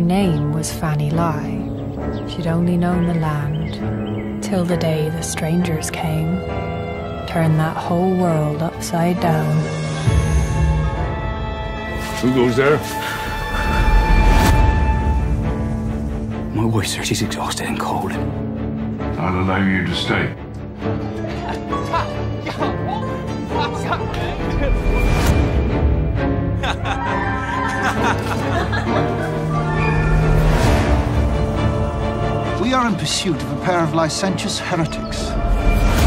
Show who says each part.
Speaker 1: name was Fanny Lie. She'd only known the land till the day the strangers came, turned that whole world upside down.
Speaker 2: Who goes there?
Speaker 3: My wife, sir, she's exhausted and cold.
Speaker 2: I'll allow you to stay.
Speaker 4: We are in pursuit of a pair of licentious heretics.